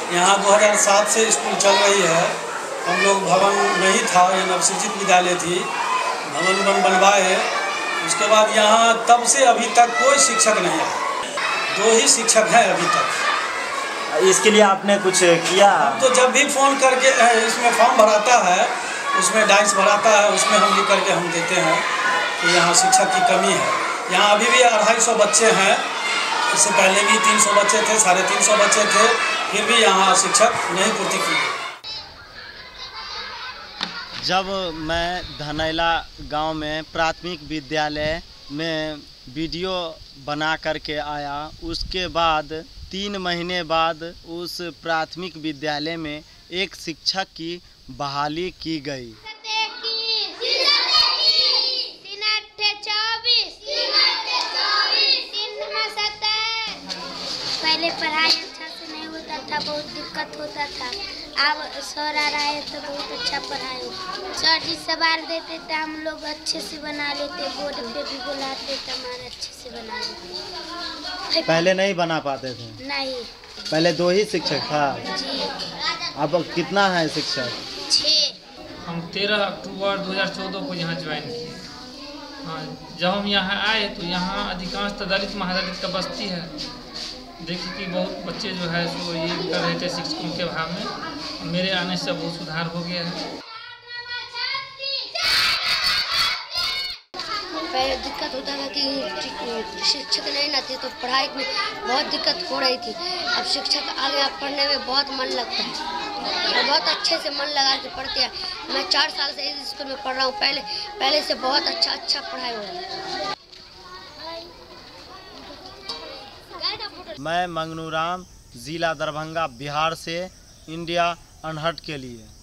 यहाँ 2007 से स्कूल चल रही है। हम लोग भवन नहीं था, ये नवसृजित विद्यालय थी, भवन बनवाए। उसके बाद यहाँ तब से अभी तक कोई शिक्षक नहीं है, 2 ही शिक्षक हैं अभी तक। इसके लिए आपने कुछ किया? तो जब भी फ़ोन करके इसमें फॉर्म भराता है, उसमें डाइस भराता है, उसमें हम लिख करके हम देते हैं कि यहाँ शिक्षक की कमी है। यहाँ अभी भी 250 बच्चे हैं, इससे पहले भी 300 बच्चे थे, 350 बच्चे थे, फिर भी यहाँ शिक्षक नहीं पूर्ति की। जब मैं धनैला गांव में प्राथमिक विद्यालय में वीडियो बना करके आया, उसके बाद 3 महीने बाद उस प्राथमिक विद्यालय में एक शिक्षक की बहाली की गई। पहले पढ़ाई अच्छा से नहीं होता था, बहुत दिक्कत होता था। अब सर आ रहा है तो बहुत अच्छा पढ़ाई हो। सर जी सवाल देते थे, हम लोग अच्छे से बना लेते, बोर्ड पे भी बुलाते तो हमारे अच्छे से बना लेते। पहले नहीं बना पाते थे? नहीं, पहले 2 ही शिक्षक था जी। अब कितना है शिक्षक? 6। हम 13 अक्टूबर 2014 को यहाँ ज्वाइन किए। हाँ, जब हम यहाँ आए तो यहाँ अधिकांश दलित महादलित का बस्ती है। देखिए कि बहुत बच्चे जो है सो ये कर रहे थे शिक्षकों के अभाव में। मेरे आने से बहुत सुधार हो गया है। पहले दिक्कत होता था कि शिक्षक नहीं आते तो पढ़ाई में बहुत दिक्कत हो रही थी। अब शिक्षक आ गया, पढ़ने में बहुत मन लगता है और बहुत अच्छे से मन लगा के पढ़ते हैं। मैं 4 साल से इस स्कूल में पढ़ रहा हूँ। पहले से बहुत अच्छा पढ़ाई हो रहा है। मैं मंगनू राम, जिला दरभंगा, बिहार से इंडिया अनहट के लिए।